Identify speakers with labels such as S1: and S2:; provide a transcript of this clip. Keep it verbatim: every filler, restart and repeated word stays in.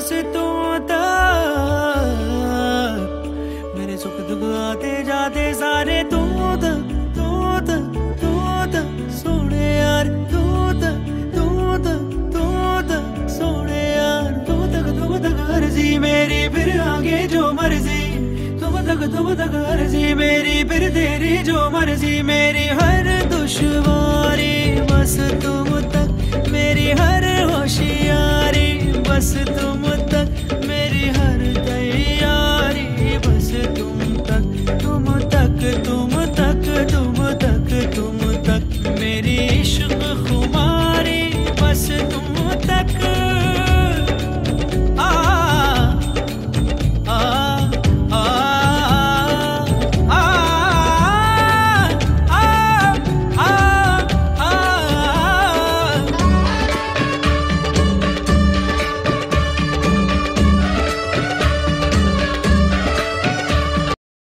S1: बस तुम तक, मेरे सुख दुख आते जाते सारे तू तक, तू तक, तू तक सोने यार, तू तक, तू तक, तू तक सोने यार, तू तक, तू तक अर्जी मेरी फिर आगे जो मर्जी, तुम तक, तुम तक अर्जी मेरी फिर तेरी जो मर्जी, मेरी हर दुश्वारी बस तुम तक, मेरी हर होशियारी बस तुम तक।